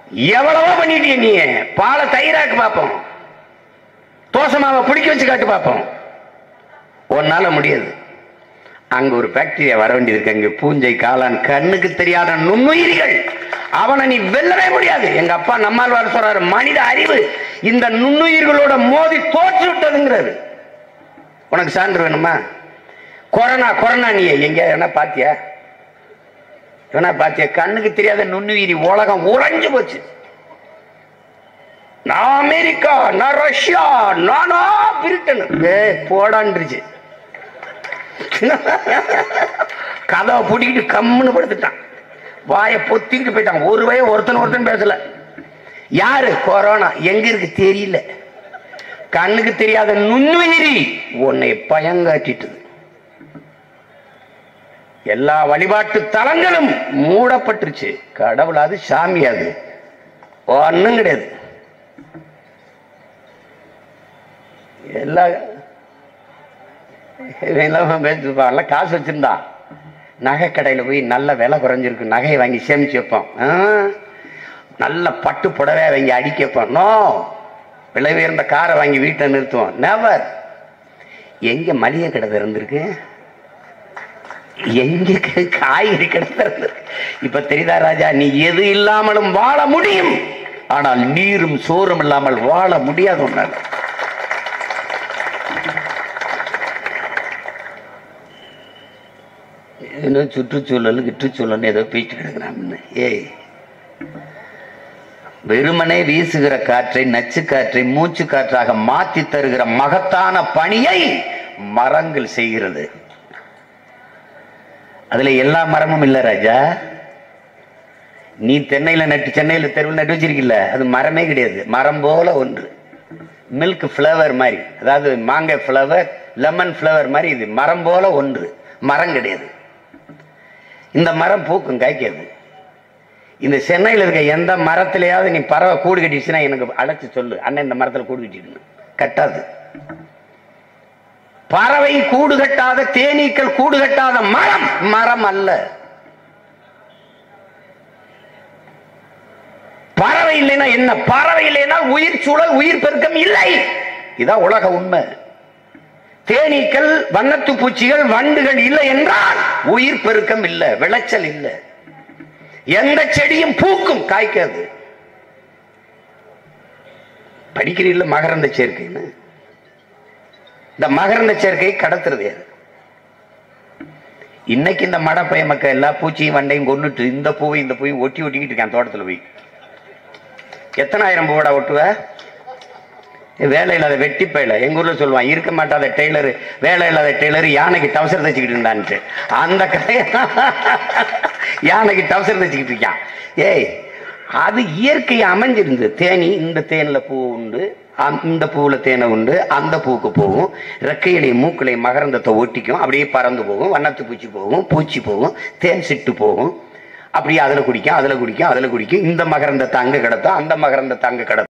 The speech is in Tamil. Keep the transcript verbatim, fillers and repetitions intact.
எவ்வளவோ பண்ணிட்டீங்க. நீ பாலை தயிராக்கு பார்ப்போம், தோசை மாவை பிடிக்க வச்சு காட்டு பார்ப்போம். ஒன்னால முடியாது. அங்க ஒரு பாக்டீரியா வர வேண்டியது இருக்கு. அங்க பூஞ்சை, காளான், கண்ணுக்கு தெரியாத நுண்ணுயிரிகள். அவனை நீ வெல்லவே முடியாது. எங்க அப்பா நம்மாழ்வார் சொல்றாரு, மனித அறிவு இந்த நுண்ணுயிர்களோட மோதி தோற்று விட்டதுங்கிறாரு. உனக்கு சான்று வேணுமா? கொரோனா கொரோனா நீ எங்க என்ன பாத்தியா? என்ன பாத்தியா? கண்ணுக்கு தெரியாத நுண்ணுயிரி உலகம் உறைஞ்சு போச்சு. நான் அமெரிக்கா, நான் ரஷ்யா, நானா பிரிட்டன் போடான்றுச்சு. கதவை பூட்டிக்கிட்டு கம்முன்னு படுத்துட்டான், வாயை பொத்திக்கிட்டு போயிட்டான். ஒரு வய ஒருத்தன் ஒருத்தன் பேசல. யாரு? கொரோனா. எங்க இருக்கு தெரியல. கண்ணுக்கு தெரியாத நுண்ணுயிரி உன்னை பயங்காட்டிட்டு. எல்லா வழிபாட்டு தலங்களும் மூடப்பட்டுருச்சு. கடவுளாது சாமியாது ஒன்னும் கிடையாது. எல்லா காசு வச்சிருந்தா நகை கடையில போய் நல்ல விலை குறைஞ்சிருக்கு, நகையை வாங்கி சேமிச்சு வைப்போம். நல்ல பட்டு புடவை வாங்கி அடிக்க வைப்போம். நோ, விலை உயர்ந்த காரை வாங்கி வீட்டை நிறுத்துவோம். நெவர். எங்க மளிகை கடை திறந்திருக்கு? எங்க காய்கறி கடை திறந்திருக்கு? இப்ப தெரியுதா ராஜா, நீ எது இல்லாமலும் வாழ முடியும், ஆனால் நீரும் சோறும் இல்லாமல் வாழ முடியாது. ஒன்றால் சுற்றுச்சூழல் கிற்றுச்சூழல் ஏதோ பேச்சு கிடக்குறான்னு. ஏய், வெறுமனே வீசுகிற காற்றை, நச்சு காற்றை மூச்சு காற்றாக மாற்றி தருகிற மகத்தான பணியை மரங்கள் செய்கிறது. அதுல எல்லா மரமும் இல்ல ராஜா. நீ தென்னையில நட்டு, சென்னையில தெருவில் நட்டு வச்சிருக்கல, அது மரமே கிடையாது. மரம் போல ஒன்று. மில்க் ஃபிளவர் மாதிரி, அதாவது மாங்காய் ஃபிளவர், லெமன் ஃபிளவர் மாதிரி இது மரம் போல ஒன்று. மரம் கிடையாது. இந்த மரம் பூக்கும், காய்க்காது. இந்த சென்னையில் இருக்க எந்த மரத்திலேயாவது நீ பறவை கூடு கட்டிச்சுன்னா எனக்கு அழைச்சு சொல்லு, அண்ணன் இந்த மரத்தில் கூடு கட்டிட்டு. கட்டாது. பறவை கூடு கட்டாத, தேனீக்கள் கூடு கட்டாத மரம் மரம் அல்ல. பறவை இல்லைன்னா என்ன? பறவை இல்லைன்னா உயிர் சூழல், உயிர் பெருக்கம் இல்லை. இதான் உலக உண்மை. தேனீக்கள், வண்ணத்து பூச்சிகள், வண்டுகள் இல்லை என்றால் உயிர் பெருக்கம் இல்லை, விளைச்சல் இல்லை. எந்த செடியும் பூக்கும், காய்க்காது. படிக்கிறீங்கள மகரந்த சேர்க்கைன்னு? இந்த மகரந்த சேர்க்கை கடத்துறது யாரு? இன்னைக்கு இந்த மடப்பைய மக்கள் எல்லா பூச்சியும் வண்டையும் கொண்டுட்டு இந்த பூவை இந்த பூவை ஒட்டி ஒட்டிக்கிட்டு இருக்கான் தோட்டத்தில் போய். எத்தனாயிரம் பூவடா ஒட்டுவ? வேலை இல்லாத வெட்டி பயில. எங்க ஊர்ல சொல்லுவான், இருக்க மாட்டாத டெய்லரு, வேலை இல்லாத டெய்லரு யானைக்கு டவுசர் தச்சுக்கிட்டு இருந்தான்ட்டு. அந்த கதையை யானைக்கு டவுசர் தச்சுக்கிட்டு இருக்கான். ஏய், அது இயற்கை அமைஞ்சிருந்து. தேனி இந்த தேன்ல பூ உண்டு, இந்த பூவில் தேனை உண்டு, அந்த பூவுக்கு போகும். ரெக்கையிலையும் மூக்கிலையும் மகரந்தத்தை ஒட்டிக்கும், அப்படியே பறந்து போகும். வண்ணத்து பூச்சி போகும், பூச்சி போகும், தேன் சிட்டு போகும். அப்படியே அதில் குடிக்கும், அதில் குடிக்கும், அதில் குடிக்கும். இந்த மகரந்தத்தை அங்கே கிடத்தும், அந்த மகரந்தத்தை அங்கே கிடத்தும்.